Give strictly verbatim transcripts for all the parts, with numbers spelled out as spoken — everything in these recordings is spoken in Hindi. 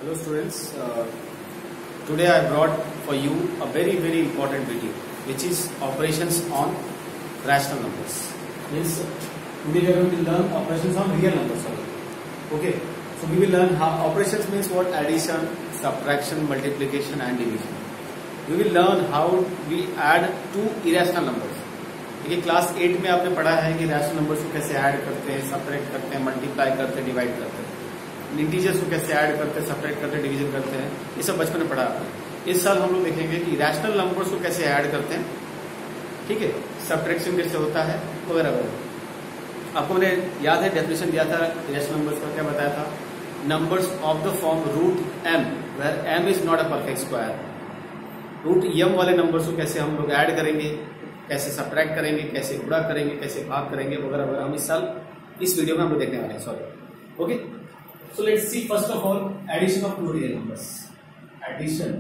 Hello students, uh, today I brought for you a very very important video which is operations on rational numbers. Means today we are going to learn operations on real numbers only. Okay, so we will learn how operations means what: addition, subtraction, multiplication and division. We will learn how we add two irrational numbers. देखिए क्लास एट में आपने पढ़ा है कि रैशनल नंबर्स को कैसे ऐड करते हैं, सब्ट्रैक्ट करते हैं, मल्टीप्लाई करते हैं, डिवाइड करते हैं, इंटीजर्स को कैसे ऐड करते हैं, सब्ट्रैक्ट करते हैं, डिवीजन करते हैं, ये सब बचपन में पढ़ा आपने। इस साल हम लोग देखेंगे कि रैशनल नंबर्स को कैसे ऐड करते हैं, ठीक है, सब्ट्रैक्शन कैसे होता है वगैरह वगैरह। आपको मैंने याद है डेफिनेशन दिया था रैशनल नंबर्स का, क्या बताया था? Numbers of the form root m where m is not a perfect square. Root m वाले नंबर्स को कैसे हम लोग ऐड करेंगे, कैसे सब्ट्रैक्ट करेंगे, कैसे गुणा करेंगे, कैसे भाग करेंगे वगैरह वगैरह, हम इस साल इस वीडियो में हम लोग देखने वाले हैं। Sorry, okay. So let's see first of all addition of two real numbers. Addition.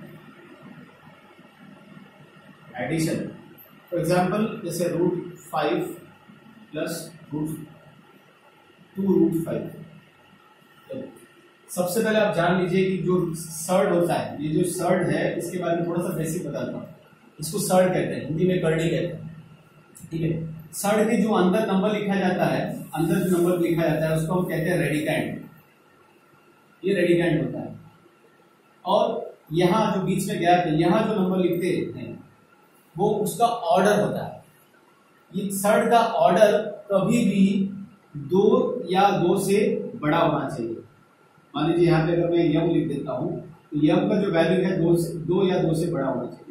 Addition. For example, जैसे root five plus root two root five. तो सबसे पहले आप जान लीजिए कि जो सर्ड होता है, ये जो सर्ड है इसके बारे में थोड़ा सा बेसिक बताता हूँ। इसको सर्ड कहते हैं, हिंदी में करनी कहते हैं, ठीक है। सर्ड के जो अंदर नंबर लिखा जाता है, अंदर जो नंबर लिखा जाता है उसको हम कहते हैं रेडिकैंड। ये रेडिकैंड होता है। और यहाँ जो बीच में गैप है, यहाँ जो नंबर लिखते हैं वो उसका ऑर्डर होता है। ये सर्ड का ऑर्डर कभी भी दो या दो से बड़ा होना चाहिए। मान लीजिए यहाँ पे अगर मैं यम लिख देता हूं तो यम का जो वैल्यू है दो से दो या दो से बड़ा होना चाहिए।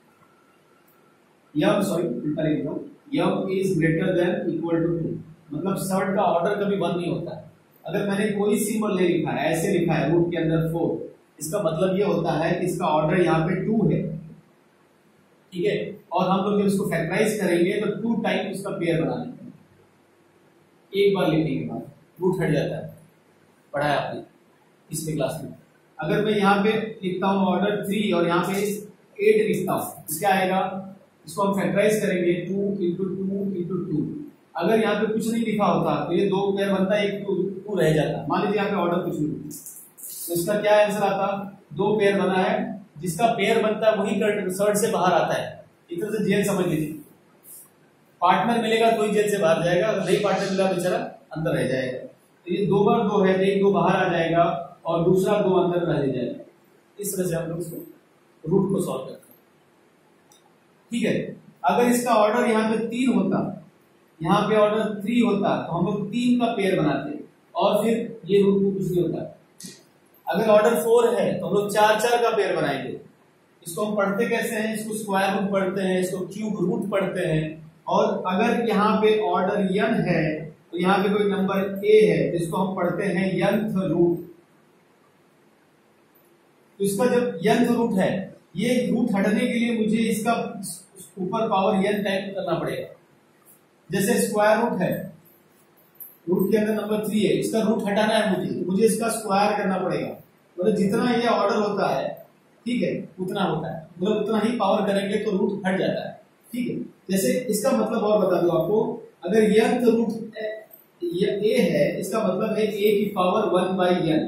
यम सॉरी उल्टा लिख रहा हूं, m is greater than equal to two, मतलब सर्ड का ऑर्डर कभी वन नहीं होता है। अगर मैंने कोई सिंबल नहीं लिखा है, ऐसे लिखा है रूट के अंदर फोर, इसका मतलब ये होता है कि इसका ऑर्डर यहाँ पे टू है, ठीक है। और हम लोग जब इसको फैक्टराइज करेंगे तो टू टाइम उसका पेयर बना लेते हैं। एक बार लिखने के बाद रूट हट जाता है, पढ़ा है आपने पिछले क्लास में। अगर मैं यहाँ पे लिखता हूँ ऑर्डर थ्री और यहाँ पे एट लिखता हूँ, इसका आएगा, इसको हम फैक्टराइज करेंगे two into two into two. अगर यहाँ पे कुछ नहीं लिखा होता तो ये दो पेयर बनता है, एक टू टू रह जाता। मान लीजिए यहाँ पे ऑर्डर कुछ नहीं, तो इसका क्या आंसर आता? दो पेयर बना है, जिसका पेयर बनता है वही सर्ड से बाहर आता है। एक तरह से जेल समझ लीजिए, पार्टनर मिलेगा तो ही जेल से बाहर जाएगा, अगर नहीं पार्टनर मिला बेचारा अंदर रह जाएगा। तो ये दो बार दो है, एक दो बाहर आ जाएगा और दूसरा दो अंदर रह जाएगा। इस तरह से हम लोग इसको रूट को सॉल्व करते हैं, ठीक है। अगर इसका ऑर्डर यहाँ पे तीन होता, यहाँ पे ऑर्डर थ्री होता, तो हम लोग तीन का पेयर बनाते और फिर ये रूट को कुछ नहीं होता। अगर ऑर्डर फोर है तो हम लोग चार चार का पेयर बनाएंगे। इसको हम पढ़ते कैसे हैं? इसको स्क्वायर रूट पढ़ते हैं, इसको क्यूब रूट पढ़ते हैं। और अगर यहाँ पे ऑर्डर यन है तो यहाँ पे कोई नंबर ए है जिसको हम पढ़ते हैं यंथ रूट। तो इसका जब यंथ रूट है, ये रूट हटने के लिए मुझे इसका ऊपर पावर यन टाइप करना पड़ेगा। जैसे स्क्वायर रूट है, रूट के अंदर नंबर थ्री है, इसका रूट हटाना है मुझे, तो मुझे इसका स्क्वायर करना पड़ेगा। मतलब जितना ये ऑर्डर होता है, ठीक है, उतना होता है, मतलब उतना ही पावर करेंगे तो रूट हट जाता है, ठीक है। जैसे इसका मतलब और बता दूं आपको, अगर यंथ रूट ए है, इसका मतलब है ए की पावर वन बाई यन।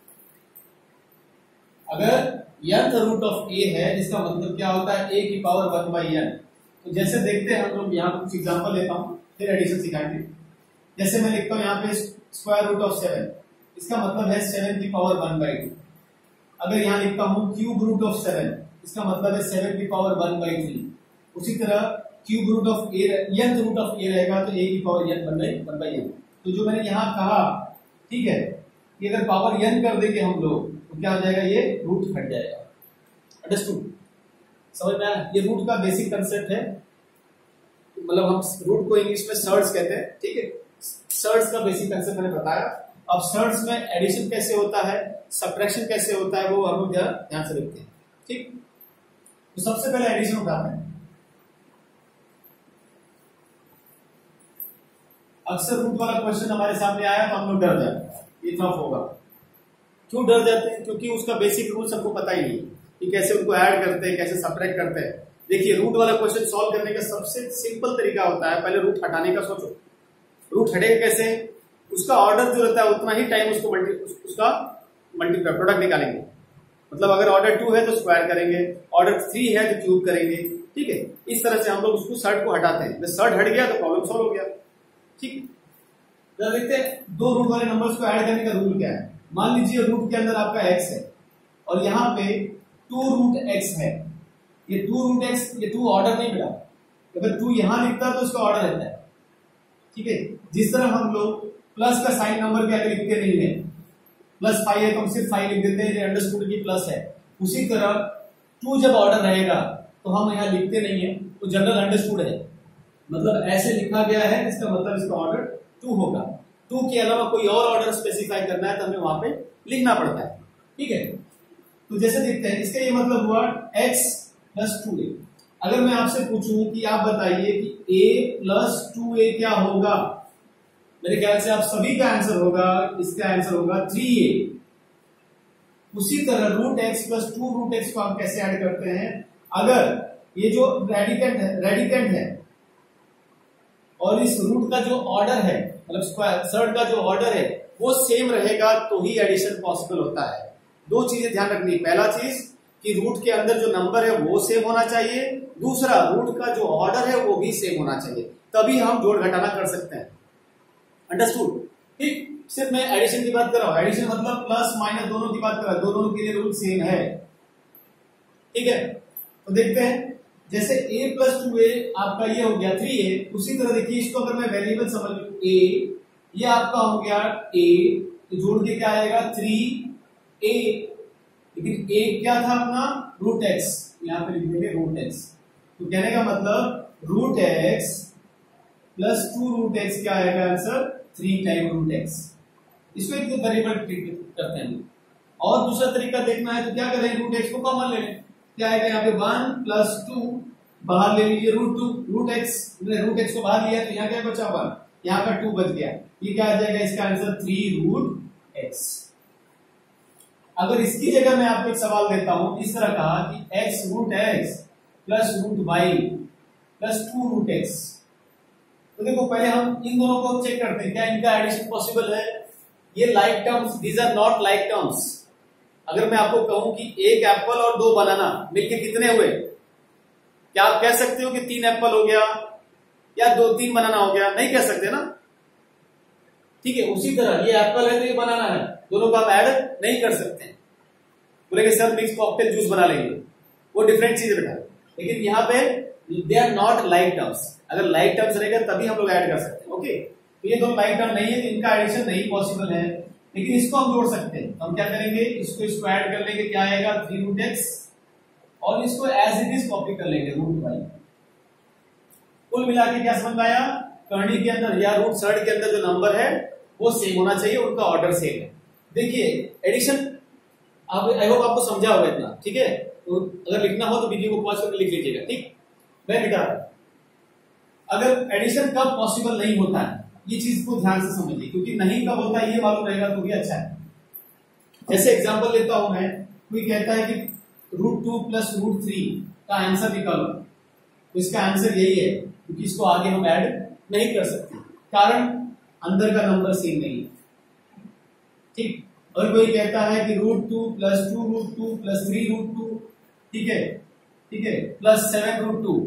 अगर यंथ रूट ऑफ ए है, इसका मतलब क्या होता है? ए की पावर वन बाई यन। तो जैसे देखते हैं हम लोग, यहाँ कुछ एग्जांपल लेता हूँ फिर एडिशन सिखाएंगे। जैसे मैं लिखता हूँ यहाँ पे स्क्वायर रूट ऑफ सेवन, इसका मतलब है सेवन की पावर वन बाई टू। अगर यहाँ लिखता हूँ क्यूब रूट ऑफ सेवन, इसका मतलब है सेवन की पावर वन बाई थ्री। उसी तरह cube root of a, nth root of a रहेगा तो ए की power n one by one by n. तो जो मैंने यहाँ कहा, ठीक है, कि अगर पावर यन कर देंगे हम लोग तो क्या हो जाएगा? ये रूट हट जाएगा। अंडरस्टूड? समझ में आया? ये रूट का बेसिक कंसेप्ट है, मतलब हम रूट को इंग्लिश में सर्ड्स कहते हैं, ठीक है। सर्ड्स का बेसिक कंसेप्ट मैंने बताया। अब सर्ड्स में एडिशन कैसे होता है, सब्ट्रैक्शन कैसे होता है, वो हम लोग ध्यान से देखते हैं, ठीक। तो सबसे पहले एडिशन उठाते हैं। अक्सर रूट वाला क्वेश्चन हमारे सामने आया तो हम लोग डर जाते हैं, ये टफ होगा। क्यों डर जाते हैं? क्योंकि उसका बेसिक रूल सबको पता ही नहीं कि कैसे उनको ऐड करते हैं, कैसे सब्ट्रैक्ट करते हैं। देखिए, रूट वाला क्वेश्चन सॉल्व करने का सबसे सिंपल तरीका होता है, पहले रूट हटाने का सोचो। रूट हटेगा कैसे? उसका ऑर्डर जो रहता है उतना ही टाइम उसको मल्टी उसका मल्टीप्लाई प्रोडक्ट निकालेंगे। मतलब अगर ऑर्डर टू है तो स्क्वायर करेंगे, ऑर्डर थ्री है तो क्यूब करेंगे। ठीक है, इस तरह से हम लोग उसको सर्ट को हटाते हैं। जब सर्ट हट गया तो प्रॉब्लम सॉल्व हो गया। ठीक है, तो देखते हैं दो रूट वाले नंबर्स को ऐड करने का रूल क्या है। मान लीजिए रूट के अंदर आपका एक्स है और यहाँ पे टू रूट एक्स है। ये टू रूट एक्स, ये टू ऑर्डर नहीं मिला। अगर टू यहां लिखता तो इसका ऑर्डर रहता है। ठीक है, जिस तरह हम लोग प्लस का साइन नंबर पे अगर लिखते नहीं है, प्लस फाइव है तो हम सिर्फ फाइव लिख देते हैं, अंडरस्टूड की प्लस है। उसी तरह टू जब ऑर्डर रहेगा तो हम यहाँ लिखते नहीं है, तो जनरल अंडरस्टूड है। मतलब ऐसे लिखा गया है, इसका मतलब इसका ऑर्डर टू होगा। टू के अलावा कोई और ऑर्डर स्पेसिफाई करना है तो हमें वहां पे लिखना पड़ता है। ठीक है, तो जैसे देखते हैं, इसका ये मतलब हुआ x प्लस टू ए। अगर मैं आपसे पूछूं कि आप बताइए कि a प्लस टू ए क्या होगा, मेरे ख्याल से आप सभी का आंसर होगा, इसका आंसर होगा थ्री ए। उसी तरह root x plus two root x को हम कैसे ऐड करते हैं। अगर ये जो रेडिकेंट है रेडिकेंट है और इस रूट का जो ऑर्डर है, मतलब स्क्वायर सर्ड का जो ऑर्डर है वो सेम रहेगा तो ही एडिशन पॉसिबल होता है। दो चीजें ध्यान रखनी। पहला चीज कि रूट के अंदर जो नंबर है वो सेम होना चाहिए, दूसरा रूट का जो ऑर्डर है वो भी सेम होना चाहिए, तभी हम जोड़ घटाना कर सकते हैं। अंडरस्टूड। ठीक, सिर्फ मैं एडिशन की बात कर रहा हूं। एडिशन मतलब प्लस माइनस दोनों की बात कर रहा हूं, दोनों के लिए रूल सेम है। ठीक है, तो देखते हैं। जैसे a प्लस टू ए आपका ये हो गया थ्री ए, उसी तरह देखिए इसको अगर मैं वेरिएबल समझ लूं a, ये आपका हो गया a, तो जोड़ के क्या आएगा थ्री ए। लेकिन a क्या था अपना रूट एक्स, यहां पे लिख देंगे रूट एक्स। तो कहने का मतलब root x plus two root x क्या आएगा answer, three time root x. इसको एक वेरिएबल ट्रीट करते हैं। और दूसरा तरीका देखना है तो क्या करें, रूट एक्स को कॉमन ले लें। क्या आएगा यहाँ पे वन प्लस टू, बाहर ले लीजिए root two, root x root x को बाहर लिया तो यहाँ क्या बचा वन, यहाँ का टू बच गया। ये क्या आ जाएगा इसका आंसर थ्री रूट एक्स। अगर इसकी जगह मैं आपको एक सवाल देता हूं इस तरह का कि x root x plus root y plus two root x, तो देखो पहले हम इन दोनों को चेक करते हैं क्या इनका एडिशन पॉसिबल है। ये like terms, these are not like terms. अगर मैं आपको कहूं कि एक एप्पल और दो बनाना मिलके कितने हुए, क्या आप कह सकते हो कि तीन एप्पल हो गया या दो तीन बनाना हो गया, नहीं कह सकते ना। ठीक है, उसी तरह ये एप्पल है तो ये बनाना है, दोनों को आप ऐड नहीं कर सकते हैं। बोलेंगे सर मिक्स कॉकटेल जूस बना लेंगे, वो डिफरेंट चीज बेटा। लेकिन यहाँ पे they are not like terms. अगर लाइक टर्म्स रहेगा तभी हम लोग ऐड कर सकते हैं। ओके, तो ये दोनों लाइक टर्म नहीं है तो इनका एडिशन नहीं पॉसिबल है, लेकिन इसको हम जोड़ सकते हैं। तो हम क्या करेंगे, इसको इसको ऐड कर लेंगे, क्या आएगा थ्री रूट एक्स, और इसको एज इट इज कॉपी कर लेंगे रूट वाई। कुल मिला के क्या समझ आया, करनी के अंदर या रूट सर्ड के अंदर जो नंबर है वो सेम होना चाहिए, उनका ऑर्डर सेम है। देखिए एडिशन आप आई होप आपको समझा होगा इतना। ठीक है, तो अगर लिखना हो तो वीडियो को पॉज करके लिख लीजिएगा। ठीक, मैं लिखा अगर एडिशन कब पॉसिबल नहीं होता है ये चीज को ध्यान से समझिए, क्योंकि नहीं कब होता है ये मालूम रहेगा तो भी अच्छा है। जैसे एग्जांपल लेता हूं मैं, कोई कहता है कि root two plus root three का आंसर निकालो, तो इसका आंसर यही है क्योंकि इसको आगे हम ऐड नहीं कर सकते, कारण अंदर का नंबर सेम नहीं है। ठीक, और कोई कहता है कि root two plus two root two plus three root two, ठीक है ठीक है प्लस सेवन रूट टू।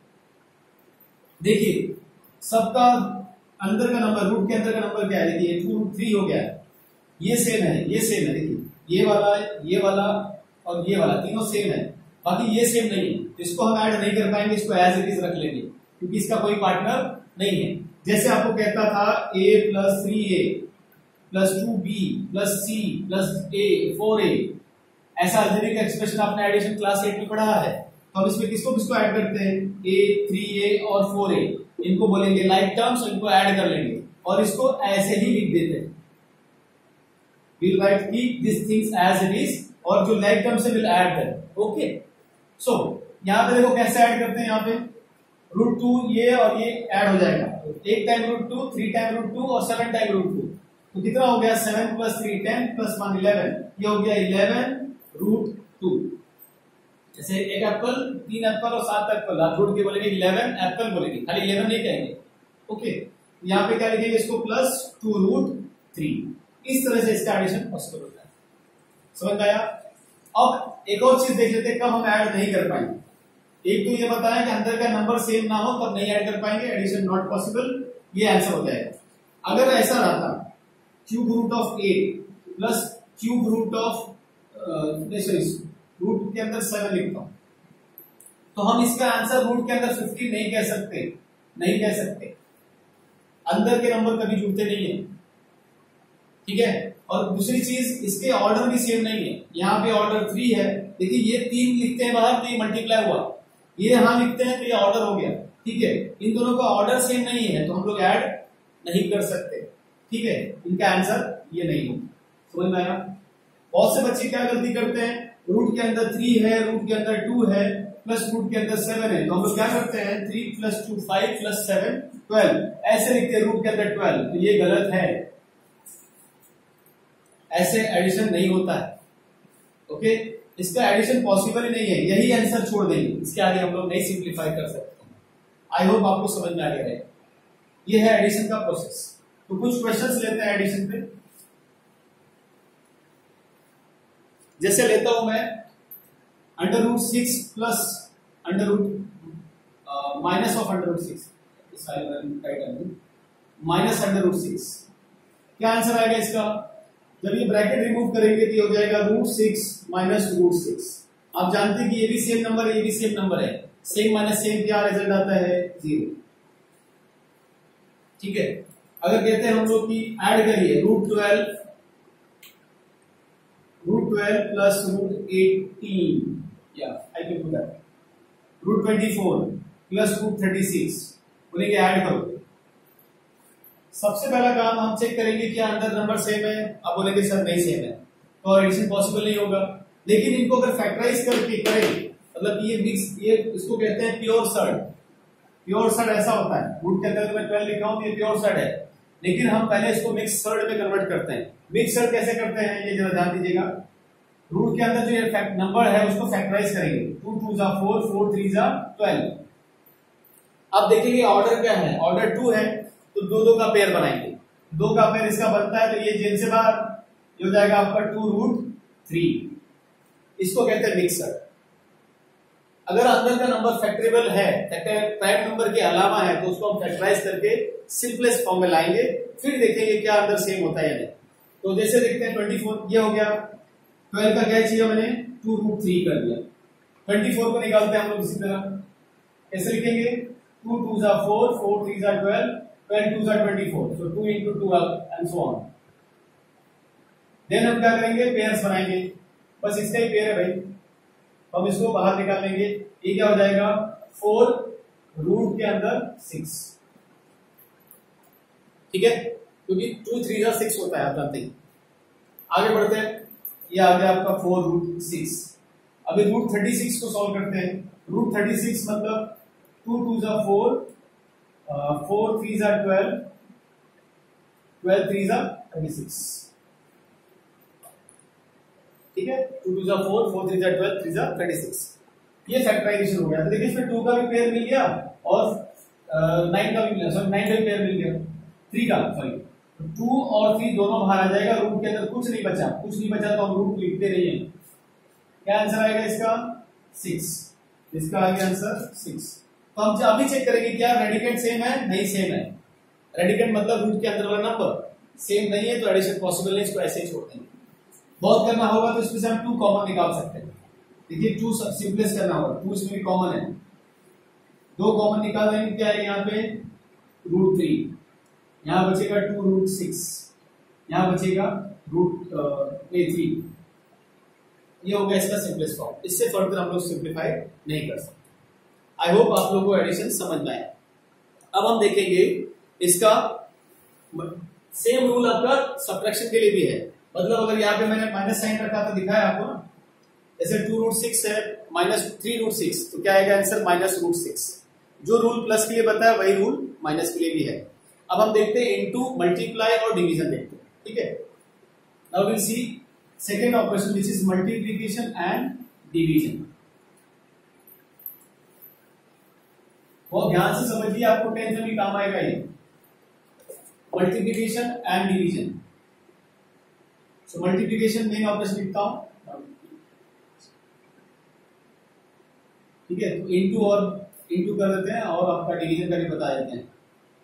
देखिए सबका अंदर का नंबर, रूट के अंदर का नंबर क्या है, देखिए टू रूट थ्री हो गया, ये सेम है ये सेम है। देखिए ये वाला ये वाला और ये वाला तीनों सेम है, बाकी ये सेम नहीं है, तो इसको हम ऐड नहीं कर पाएंगे, इसको एज इट इज रख लेंगे क्योंकि इसका कोई पार्टनर नहीं है। जैसे आपको कहता था a plus three a plus two b plus c plus a four a, ऐसा अल्जेब्रिक एक्सप्रेशन आपने एडिशन क्लास एट में पढ़ा है। तो हम इसमें किसको किसको ऐड करते हैं, a थ्री ए और फोर ए, इनको बोलेंगे लाइक टर्म्स, इनको ऐड कर लेंगे और इसको ऐसे ही लिख देते हैं, we'll write these things as it is, और जो लाइक टर्म्स है we'll add them। ओके, सो यहाँ पे देखो कैसे ऐड करते हैं, यहाँ पे रूट टू ये और ये ऐड हो जाएगा, एक time root two, three time root two और सेवन टाइम रूट टू, तो कितना हो गया seven plus three ten plus one eleven, ये हो गया इलेवन रूट टू। जैसे एक एप्पल, तीन एप्पल और सात एप्पल, आप जोड़ के बोलेंगे इलेवन एप्पल बोलेंगे, खाली इलेवन नहीं कहेंगे। ओके, यहाँ पे क्या लिखेंगे इसको प्लस टू रूट थ्री। इस तरह से इसका एडिशन पॉसिबल होता है। समझ आया? अब एक और चीज देख लेते हैं कब हम ऐड नहीं कर पाएंगे। एक तो ये बताया कि अंदर का नंबर सेम ना हो तब नहीं ऐड कर पाएंगे, एडिशन नॉट पॉसिबल, ये आंसर हो जाएगा। अगर ऐसा रहता cube root of eight plus cube root of sorry root के अंदर सेवन लिखता हूं तो हम इसका आंसर रूट के अंदर फिफ्टी नहीं कह सकते, नहीं कह सकते। अंदर के नंबर कभी जुड़ते नहीं है, ठीक है। और दूसरी चीज इसके ऑर्डर भी सेम नहीं है। यहाँ पे ऑर्डर थ्री है, देखिए ये तीन लिखते हैं बाहर तो ये मल्टीप्लाई हुआ, ये यहां लिखते हैं तो ये ऑर्डर हो गया, ठीक है। इन दोनों का ऑर्डर सेम नहीं है तो हम लोग ऐड नहीं कर सकते, ठीक है। इनका आंसर ये नहीं होगा, समझ में आया? बहुत से बच्चे क्या गलती करते हैं, रूट के अंदर थ्री है, रूट के अंदर टू है, प्लस रूट के अंदर सेवन है, तो हम लोग क्या करते हैं three plus two five plus seven twelve, ऐसे लिखते हैं रूट के अंदर ट्वेल्व, तो ये गलत है, ऐसे एडिशन नहीं होता है, ओके। इसका एडिशन पॉसिबल ही नहीं है, यही आंसर छोड़ देंगे, इसके आगे हम लोग नहीं सिंप्लीफाई कर सकते। आई होप आपको समझ में आ गया है, ये है एडिशन का प्रोसेस। तो कुछ क्वेश्चंस लेते हैं एडिशन पे। जैसे लेता हूं मैं under root six plus under root minus of under root six, minus under root six, क्या आंसर आएगा इसका? जब ये ब्रैकेट रिमूव करेंगे तो ये हो जाएगा root six minus root six. आप जानते हैं कि ये भी सेम नंबर है, ये भी सेम नंबर है, सेम माइनस सेम क्या रिजल्ट आता है? जीरो, ठीक है। अगर कहते हैं हम लोग कि ऐड करिए root twelve root twelve plus root eighteen, या I can do that, root twenty four plus root thirty six, बोलेंगे ऐड करो। सबसे पहला काम हम चेक करेंगे क्या अंदर नंबर सेम है, अब बोलेंगे सर नहीं सेम है, तो एडिशन पॉसिबल नहीं होगा। लेकिन इनको अगर फैक्टराइज करके करें, मतलब ये मिक्स, ये इसको कहते हैं प्योर सर्ड। प्योर सर्ड ऐसा होता है, रूट के अंदर मैं ट्वेल्व लिखा हूं तो ये प्योर सर्ड है, लेकिन हम पहले इसको मिक्स सर्ड में कन्वर्ट करते हैं। मिक्स सर्ड कैसे करते हैं ये जरा ध्यान दीजिएगा। रूट के अंदर जो ये नंबर है उसको फैक्टराइज करेंगे, टू टू जा फोर, फोर थ्री जा ट्वेल्व। अब देखेंगे ऑर्डर क्या है, ऑर्डर टू है तो दो दो का पेयर बनाएंगे, दो का पेयर इसका बनता है तो ये जेल से बाहर हो जाएगा आपका टू रूट थ्री, इसको कहते हैं मिक्सर। अगर अंदर का नंबर फैक्टरेबल है, प्राइम नंबर के अलावा है, तो उसको हम फैक्टराइज करके सिंपलेस्ट फॉर्म में लाएंगे, फिर देखेंगे क्या अंदर सेम होता है या नहीं। तो जैसे देखते हैं ट्वेंटी फोर ये हो गया, ट्वेल्व का क्या चाहिए मैंने टू रूट थ्री कर दिया, ट्वेंटी फोर को निकालते हैं हम लोग इसी तरह, कैसे लिखेंगे टू टू जा फोर, फोर थ्री जा ट्वेल्व, ट्वेल्व टू जा twenty four, so two into two and so on. Then हम क्या करेंगे पेयर्स बनाएंगे, बस इसका ही पेयर है भाई, हम इसको बाहर निकाल लेंगे, ये क्या हो जाएगा फोर रूट के अंदर सिक्स, ठीक है, क्योंकि टू थ्री जा सिक्स होता है आप जानते हैं। आगे बढ़ते हैं, ये आ गया आपका फोर रूट सिक्स। अभी रूट थर्टी सिक्स को सॉल्व करते हैं। रूट थर्टी सिक्स मतलब टू टू जा फोर, फोर थ्री जा ट्वेल्व, ट्वेल्व थ्री जा थर्टी सिक्स, ठीक है, टू टू जा फोर, फोर थ्री जा ट्वेल्व, थ्री जा थर्टी सिक्स, ये फैक्टराइजेशन हो गया। तो देखिए इसमें टू का भी पेयर मिल गया और नाइन का भी मिला, सॉरी नाइन का भी पेयर मिल गया, थ्री का सॉरी, टू और थ्री दोनों बाहर आ जाएगा, रूट के अंदर कुछ नहीं बचा, कुछ नहीं बचा तो हम रूट लिखते नहीं है। क्या आंसर आएगा इसका सिक्स, इसका आ गया आंसर सिक्स। तो हम अभी चेक करेंगे क्या रेडिकेंड सेम है, नहीं सेम है। रेडिकेंड मतलब रूट के अंदर वाला नंबर सेम नहीं है तो एडिशन पॉसिबल नहीं, इसको ऐसे ही छोड़ देंगे। बहुत करना होगा तो इसमें से हम टू कॉमन निकाल सकते हैं। देखिए टू सिंपलेस्ट करना होगा, टू इसमें भी कॉमन है, दो कॉमन निकाल देंगे, क्या है यहाँ पे रूट थ्री, यहाँ बचेगा टू रूट सिक्स, यहाँ बचेगा रूट ए थ्री, ये हो गया इसका सिंपलेस्ट फॉर्म। इससे फर्दर हम लोग सिंप्लीफाई नहीं कर सकते। आई होप आप लोगों को एडिशन समझ में आया। अब हम देखेंगे इसका सेम रूल आपका सब्ट्रैक्शन के लिए भी है, मतलब अगर यहाँ पे मैंने माइनस साइन रखा तो दिखाया आपको ना, जैसे टू रूट सिक्स है माइनस थ्री रूट सिक्स, तो क्या आएगा आंसर माइनस रूट सिक्स। जो रूल प्लस के लिए बताया वही रूल माइनस के लिए भी है। अब हम देखते हैं इनटू, मल्टीप्लाई और डिवीजन देखते हैं, ठीक है। Now will see second operation which is multiplication and division. बहुत ध्यान से समझिए, आपको टेंथ में भी काम आएगा ये, multiplication and division. So multiplication main operation लिखता हूं, ठीक है। तो इनटू और इनटू कर देते हैं और आपका डिवीजन का भी बता देते हैं।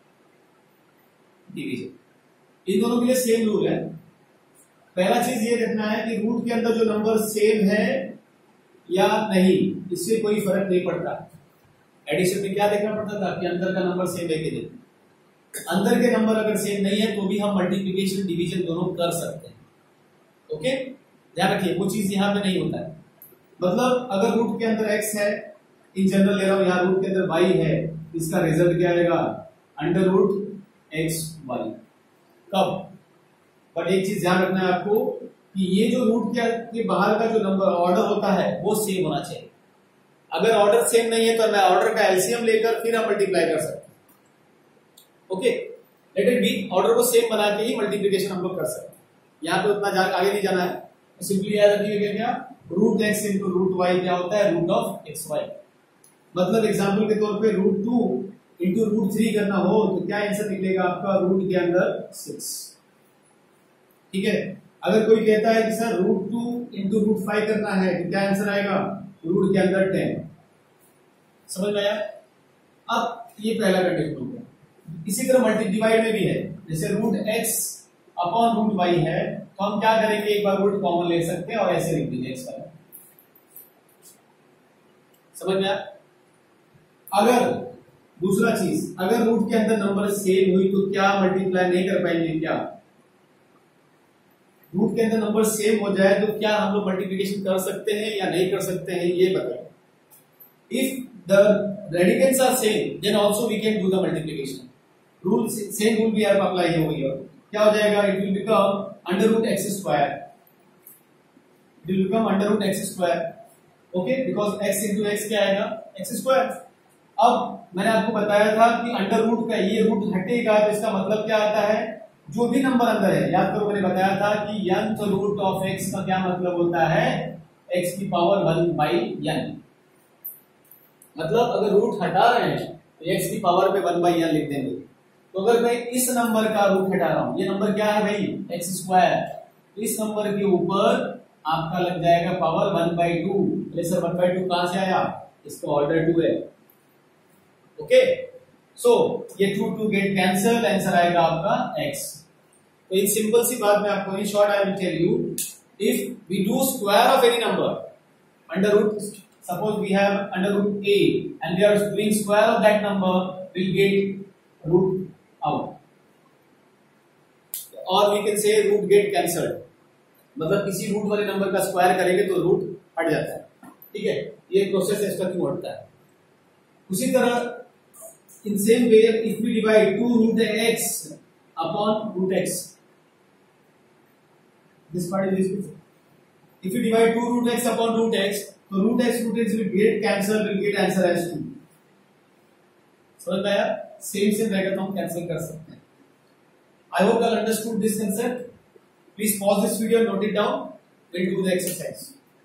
डिवीजन इन दोनों के लिए सेम रूल है। पहला चीज ये देखना है कि रूट के अंदर जो नंबर सेम है या नहीं, इससे कोई फर्क नहीं पड़ता। एडिशन में क्या देखना पड़ता था कि अंदर का नंबर सेम है कि नहीं। अंदर के नंबर अगर सेम नहीं है तो भी हम मल्टीप्लिकेशन डिवीजन दोनों कर सकते हैं। ओके, ध्यान रखिए वो चीज यहां पे नहीं होता है। मतलब अगर रूट के अंदर x है, इन जनरल ले रहा हूं, यहाँ रूट के अंदर y है, इसका रिजल्ट क्या आएगा, अंडर रूट एक्स वाई। कब? बट एक चीज ध्यान रखना है आपको कि ये जो रूट के बाहर का जो नंबर ऑर्डर होता है वो सेम होना चाहिए। अगर ऑर्डर सेम नहीं है तो मैं ऑर्डर का एलसीएम लेकर फिर हम मल्टीप्लाई कर सकते हैं। Okay, let it be, order को सेम बना के ही मल्टीप्लिकेशन हम लोग कर सकते हैं। यहाँ पे उतना आगे नहीं जाना है, तो सिंपली याद रखिए क्या, root x into root y क्या होता है, रूट ऑफ एक्स वाई। मतलब एग्जाम्पल के तौर पे root two into root three करना हो तो क्या आंसर निकलेगा आपका, रूट के अंदर सिक्स। ठीक है, अगर कोई कहता है कि sir root two into root five करना है तो क्या आंसर आएगा, रूट के अंदर टेन। समझ में आया? अब ये पहला कंडीशन हो गया। इसी तरह मल्टी डिवाइड में भी है, जैसे root x upon root y है तो हम क्या करेंगे, एक बार रूट कॉमन ले सकते हैं और ऐसे लिख देंगे एक्स वाला। समझ में आया? अगर दूसरा चीज, अगर रूट के अंदर नंबर सेम हुई तो क्या मल्टीप्लाई नहीं कर पाएंगे क्या? रूट के अंदर नंबर सेम हो जाए तो क्या हम लोग मल्टीप्लिकेशन कर सकते हैं या नहीं कर सकते हैं, ये बताएं। If the radicals are same then also we can do the multiplication. Rule same rule भी आप अप्लाई है वही। क्या हो जाएगा, it will become under root x square, it will become under root x square. Okay, because x into x क्या आएगा, एक्स स्क्वायर। अब मैंने आपको बताया था कि अंडर रूट का ये रूट हटेगा तो इसका मतलब क्या आता है, जो भी नंबर अंदर है, याद करो मैंने बताया था कि nth रूट ऑफ x का क्या मतलब होता है, x की पावर वन बाई n। मतलब अगर रूट हटा रहे हैं तो x की पावर पे वन बाई n लिख देंगे। तो अगर मैं इस नंबर का रूट हटा रहा हूं, ये नंबर क्या है भाई, एक्स स्क्वायर, तो इस नंबर के ऊपर आपका लग जाएगा power one by two. Sir one by two कहां से आया, इसका ऑर्डर टू है। ओके, सो ये two two get cancel, answer आएगा आपका x। तो इन सिंपल सी बात में आपको in short I will tell you, if we do square of any number under root, suppose we have under root a and we are doing square of that number, we'll get root out, or we can say root get cancelled। मतलब किसी रूट वाले नंबर का स्क्वायर करेंगे तो रूट हट जाता है। ठीक है, ये प्रोसेस इसका क्यों हटता है। उसी तरह in same way if we divide two root x upon root x, this part is this. If you divide two root x upon root x, so root x root x will get cancel, will get answer as two। समझ में आया? सेम सेम रहेगा तो हम कैंसिल कर सकते हैं। I hope you all understood this concept. Please pause this video, note it down, we'll do the exercise.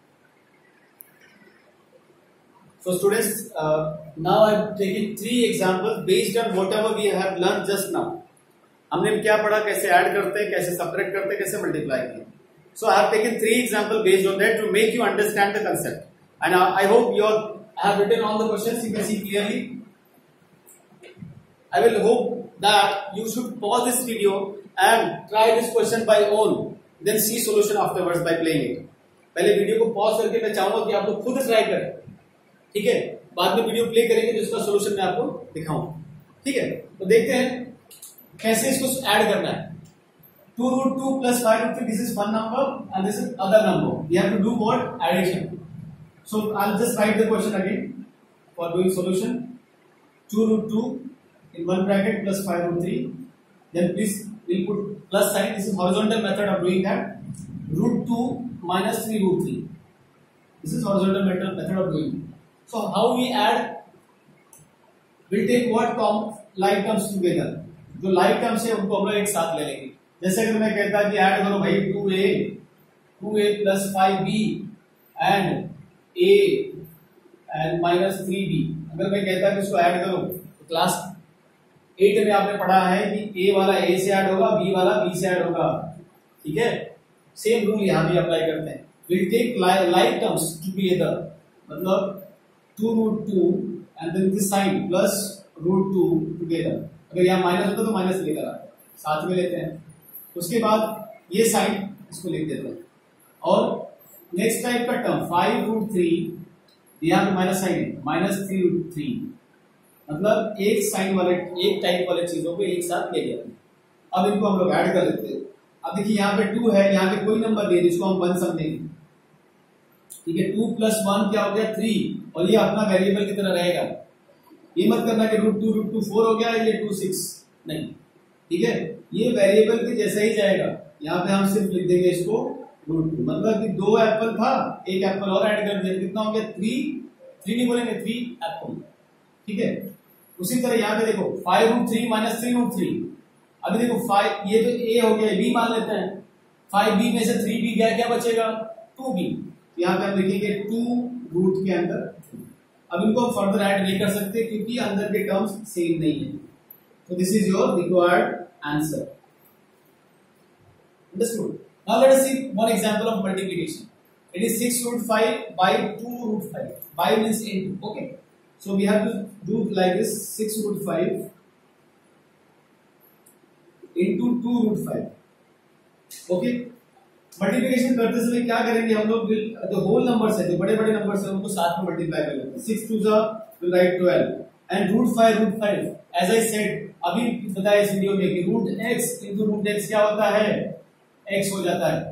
So students, uh, now I have taken three examples based on whatever we have learned just now. हमने क्या पढ़ा, कैसे ऐड करते हैं, कैसे सबट्रैक्ट करते हैं, कैसे मल्टीप्लाई करते हैं। So I have taken three examples based on that to make you understand the concept, and I hope you all have written all the questions, you can see clearly. I will hope that you should pause this video and try this question by own, then see solution afterwards by playing it. पहले वीडियो को पॉज करके मैं चाहूंगा कि आप लोग खुद ट्राई करें, ठीक है। बाद में वीडियो प्ले करेंगे तो इसका सोल्यूशन मैं आपको दिखाऊंगा, ठीक है। तो देखते हैं कैसे इसको ऐड करना है। two root two plus five root three, this is one number and this is other number. We have to do what? Addition. So I'll just write the question again for doing solution. two root two in one bracket plus five root three. Then please we'll put plus sign. This is horizontal method of doing that. Root two minus three root three. This is horizontal method method of doing. So how we add? We'll take what term like terms together. जो like terms है उनको हम लोग एक साथ ले लेंगे। जैसे अगर मैं कहता कि ऐड करो भाई two a two a plus five b and a and minus three b, अगर मैं कहता कि उसको ऐड करो तो क्लास एट में आपने पढ़ा है कि ए वाला ए से ऐड होगा, बी वाला बी से ऐड होगा, ठीक है। सेम रूल यहाँ भी अप्लाई करते हैं। Will take like terms together, मतलब two root two and then this sign plus root two together. अगर यहाँ माइनस होता तो माइनस लेकर आते हैं, साथ में लेते हैं। उसके बाद ये साइन इसको लिख देते हैं। और नेक्स्ट टाइप का टर्म फाइव रूट थ्री, यहाँ पे माइनस साइन है, माइनस थ्री रूट थ्री, मतलब एक साइन वाले एक टाइप वाले चीजों को एक साथ ले लिया। अब इनको हम लोग ऐड कर देते हैं। अब देखिए यहाँ पे टू है, यहाँ पे कोई नंबर नहीं है जिसको हम वन समझेंगे, ठीक है। टू प्लस वन क्या हो गया थ्री, और ये अपना वेरिएबल की तरह रहेगा। ये मत करना कि root two root two four हो गया ये टू सिक्स, नहीं, ठीक है। ये वेरिएबल के जैसा ही जाएगा। यहाँ पे हम सिर्फ लिख देंगे इसको रूट टू, मतलब कि दो एप्पल था, एक एप्पल और ऐड कर दिया, कितना हो गया थ्री, थ्री नहीं बोलेंगे थ्री एप्पल, ठीक है। उसी तरह यहाँ पे देखो five root three minus three root three. अभी देखो फाइव, ये तो ए हो गया, बी मान लेते हैं। फाइव बी में से थ्री बी गया, क्या बचेगा टू बी। यहाँ पे हम लिखेंगे टू रूट के अंदर। अब इनको हम फर्दर ऐड नहीं कर सकते क्योंकि अंदर के टर्म्स सेम नहीं है। तो this is your required answer. Understood? Now let us see one example of multiplication. It is six root five by two root five. By means into. Okay. So we have to do like this: six root five into two root five. Okay. Multiplication करते समय क्या करेंगे हम लोग, जो होल नंबर्स है, जो बड़े बड़े नंबर्स है, उनको साथ में मल्टीप्लाई कर लेते हैं। सिक्स टू जा will write twelve and root five root five. As I said, अभी बताया इस वीडियो में कि root x into root x क्या होता है, एक्स हो जाता है।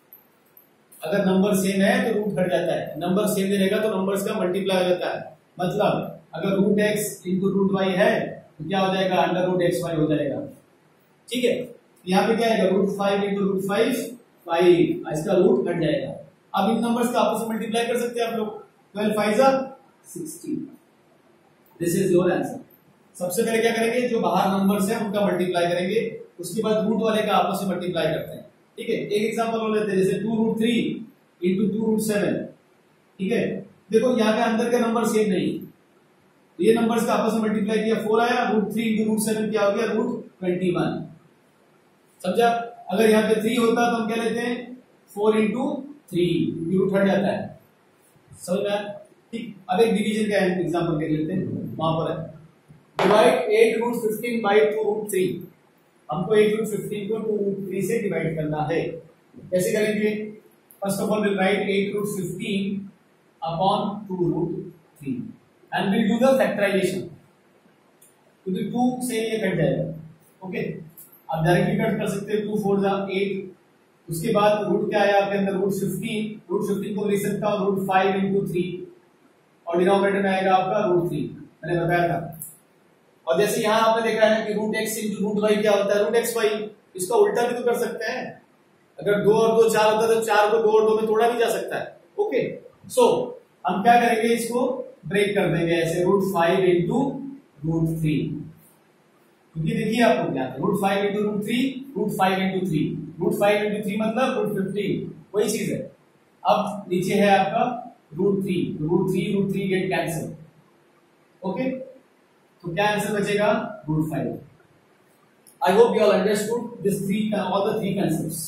अगर नंबर सेम है तो रूट हट जाता है, नंबर सेम रहेगा तो नंबर्स का मल्टीप्लाई हो जाता है। मतलब अगर root x into root y है तो क्या हो जाएगा, अंडर रूट एक्स वाई हो जाएगा, ठीक है। यहाँ पे क्या आएगा, root five into root five five, इसका रूट हट जाएगा। अब इन नंबर्स का आपस में मल्टीप्लाई कर सकते हैं आप लोग, ट्वेल्व फाइव जा sixteen. This is your answer. सबसे पहले क्या करेंगे, जो बाहर नंबर्स हैं उनका मल्टीप्लाई करेंगे, उसके बाद रूट वाले का आपस में मल्टीप्लाई करते हैं, ठीक है। एक एग्जांपल हो लेते हैं, जैसे two root three into two root seven, ठीक है। देखो यहाँ पे अंदर का नंबर सेम नहीं, तो ये नंबर्स का आपस में मल्टीप्लाई किया, फोर आया, root three into root seven क्या हो गया, रूट ट्वेंटी वन। समझा? अगर यहाँ पे थ्री होता तो हम क्या लेते हैं, फोर इंटू थ्री, रूट हट जाता है। समझ में? ठीक। अब एक डिवीजन का एग्जांपल देख लेते हैं, वहां पर है divide eight root fifteen by two root three. हमको एट रूट फिफ्टीन को टू रूट थ्री से डिवाइड करना है। कैसे करेंगे? First of all will write eight root fifteen upon two root three and will do the factorization, क्योंकि टू से ये कट जाएगा। ओके, आप डायरेक्टली कट कर सकते हैं, टू फोर जा एट, उसके बाद रूट क्या आया आपके अंदर, रूट फिफ्टीन। रूट फिफ्टीन को लिख सकता हूँ रूट फाइव इंटू थ्री, और डिनोमिनेटर में आएगा आपका रूट थ्री, मैंने बताया था। और जैसे यहाँ आपने देखा है कि root x into root y क्या होता है, रूट एक्स वाई। इसका उल्टा भी तो कर सकते हैं, अगर दो और दो चार होता है तो चार को दो और दो में तोड़ा भी जा सकता है। ओके, सो so, हम क्या करेंगे, इसको ब्रेक कर देंगे ऐसे, root five into root three, क्योंकि देखिए आपको क्या है, root five into root three, root five into three, root five into three मतलब रूट फिफ्टीन, वही चीज है। अब नीचे है आपका root three, root three root three get cancel. Okay, तो क्या आंसर बचेगा, root five. I hope you all understood this three, all the three concepts.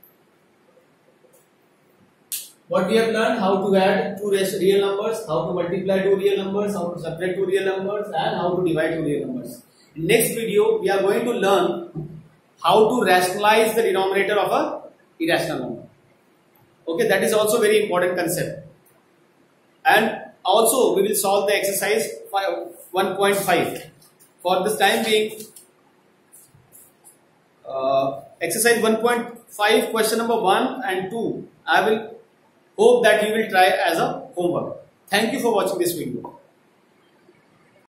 What we have learned, how to add two real numbers, how to multiply two real numbers, how to subtract two real numbers, and how to divide two real numbers. In next video, we are going to learn how to rationalize the denominator of a irrational number. Okay, that is also very important concept. And also, we will solve the exercise one point five. For this time being, uh, exercise one point five, question number one and two, I will hope that you will try as a homework. Thank you for watching this video.